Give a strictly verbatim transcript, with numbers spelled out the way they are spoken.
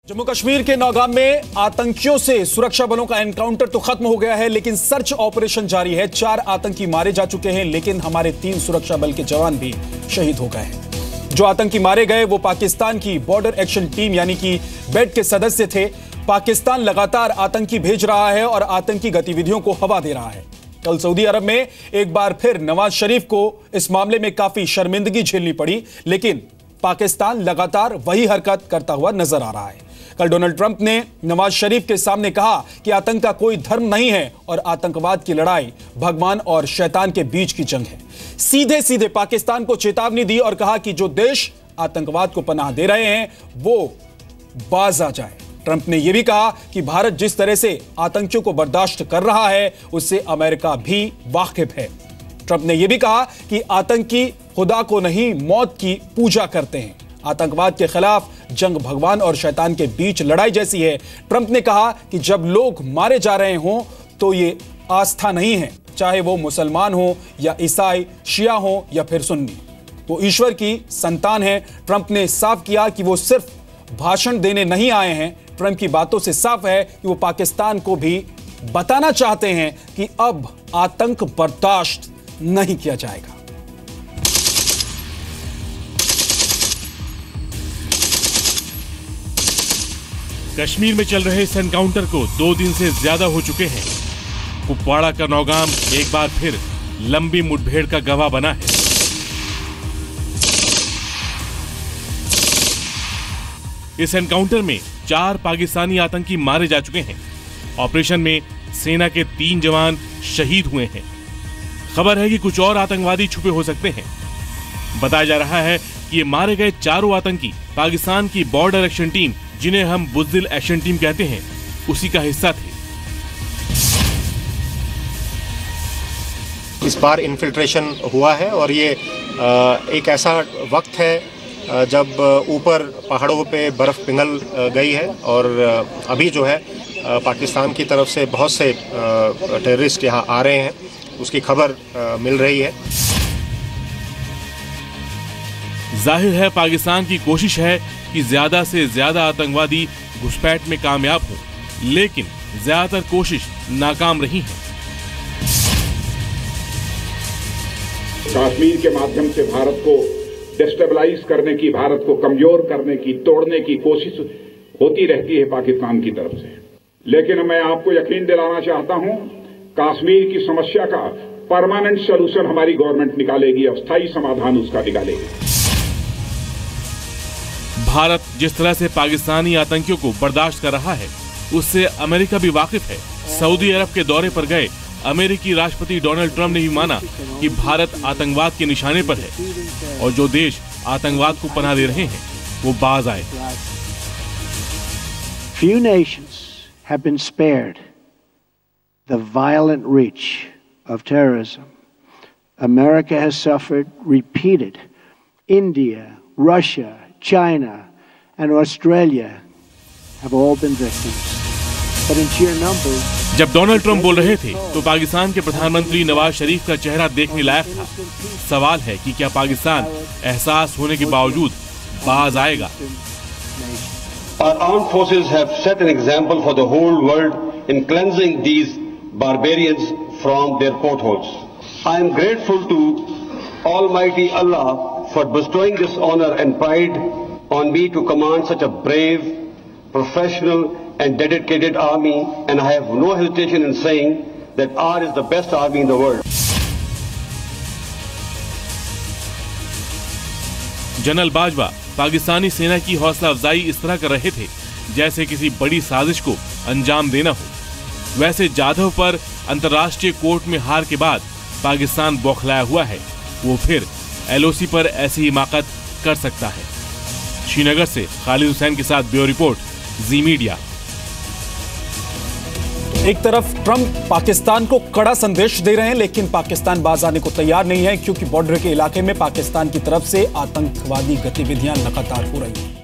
जम्मू कश्मीर के नौगाम में आतंकियों से सुरक्षा बलों का एनकाउंटर तो खत्म हो गया है, लेकिन सर्च ऑपरेशन जारी है। चार आतंकी मारे जा चुके हैं, लेकिन हमारे तीन सुरक्षा बल के जवान भी शहीद हो गए हैं। जो आतंकी मारे गए वो पाकिस्तान की बॉर्डर एक्शन टीम यानी कि बेड के सदस्य थे। पाकिस्तान लगातार आतंकी भेज रहा है और आतंकी गतिविधियों को हवा दे रहा है। कल सऊदी अरब में एक बार फिर नवाज शरीफ को इस मामले में काफी शर्मिंदगी झेलनी पड़ी, लेकिन पाकिस्तान लगातार वही हरकत करता हुआ नजर आ रहा है। कल डोनाल्ड ट्रंप ने नवाज शरीफ के सामने कहा कि आतंक का कोई धर्म नहीं है और आतंकवाद की लड़ाई भगवान और शैतान के बीच की जंग है। सीधे सीधे पाकिस्तान को चेतावनी दी और कहा कि जो देश आतंकवाद को पनाह दे रहे हैं वो बाज आ जाए। ट्रंप ने यह भी कहा कि भारत जिस तरह से आतंकियों को बर्दाश्त कर रहा है उससे अमेरिका भी वाकिफ है। ट्रंप ने यह भी कहा कि आतंकी खुदा को नहीं मौत की पूजा करते हैं। आतंकवाद के खिलाफ जंग भगवान और शैतान के बीच लड़ाई जैसी है। ट्रंप ने कहा कि जब लोग मारे जा रहे हों तो ये आस्था नहीं है, चाहे वो मुसलमान हो या ईसाई, शिया हो या फिर सुन्नी, वो ईश्वर की संतान है। ट्रंप ने साफ किया कि वो सिर्फ भाषण देने नहीं आए हैं। ट्रंप की बातों से साफ है कि वो पाकिस्तान को भी बताना चाहते हैं कि अब आतंक बर्दाश्त नहीं किया जाएगा। कश्मीर में चल रहे इस एनकाउंटर को दो दिन से ज्यादा हो चुके हैं। कुपवाड़ा का नौगाम एक बार फिर लंबी मुठभेड़ का गवाह बना है। इस एनकाउंटर में चार पाकिस्तानी आतंकी मारे जा चुके हैं। ऑपरेशन में सेना के तीन जवान शहीद हुए हैं। खबर है कि कुछ और आतंकवादी छुपे हो सकते हैं। बताया जा रहा है कि ये मारे गए चारों आतंकी पाकिस्तान की बॉर्डर एक्शन टीम, जिन्हें हम बुज़दिल एक्शन टीम कहते हैं, उसी का हिस्सा थे। इस बार इन्फिल्ट्रेशन हुआ है और ये एक ऐसा वक्त है जब ऊपर पहाड़ों पे बर्फ पिघल गई है और अभी जो है पाकिस्तान की तरफ से बहुत से टेररिस्ट यहाँ आ रहे हैं, उसकी खबर मिल रही है। जाहिर है पाकिस्तान की कोशिश है कि ज्यादा से ज्यादा आतंकवादी घुसपैठ में कामयाब हों, लेकिन ज्यादातर कोशिश नाकाम रही है। कश्मीर के माध्यम से भारत को डिस्टेबलाइज करने की, भारत को कमजोर करने की, तोड़ने की कोशिश होती रहती है पाकिस्तान की तरफ से। लेकिन मैं आपको यकीन दिलाना चाहता हूं, कश्मीर की समस्या का परमानेंट सलूशन हमारी गवर्नमेंट निकालेगी, अस्थायी समाधान उसका निकालेगी। भारत जिस तरह से पाकिस्तानी आतंकियों को बर्दाश्त कर रहा है उससे अमेरिका भी वाकिफ है। सऊदी अरब के दौरे पर गए अमेरिकी राष्ट्रपति डोनाल्ड ट्रंप ने भी माना कि भारत आतंकवाद के निशाने पर है और जो देश आतंकवाद को पनाह दे रहे हैं वो बाज आए। Few nations have been spared the violent reach of terrorism. America has suffered repeated. India, Russia, China and Australia have all been victims, but in sheer numbers. जब डोनाल्ड ट्रंप बोल रहे थे तो पाकिस्तान के प्रधानमंत्री नवाज शरीफ का चेहरा देखने लायक था। सवाल है कि क्या पाकिस्तान एहसास होने के बावजूद बाज आएगा? Our armed forces have set an example for the whole world in cleansing these barbarians from their potholes. I am grateful to Almighty Allah for bestowing this honor and pride on me to command such a brave, professional and dedicated army, and I have no hesitation in saying that ours is the best army in the world. General Bajwa Pakistani सेना की हौसला अफजाई इस तरह कर रहे थे जैसे किसी बड़ी साजिश को अंजाम देना हो। वैसे जाधव पर अंतर्राष्ट्रीय कोर्ट में हार के बाद पाकिस्तान बौखलाया हुआ है। वो फिर एलओसी पर ऐसी हिमाकत कर सकता है। श्रीनगर से खालिद हुसैन के साथ ब्यूरो रिपोर्ट, जी मीडिया। एक तरफ ट्रंप पाकिस्तान को कड़ा संदेश दे रहे हैं, लेकिन पाकिस्तान बाज आने को तैयार नहीं है, क्योंकि बॉर्डर के इलाके में पाकिस्तान की तरफ से आतंकवादी गतिविधियां लगातार हो रही हैं।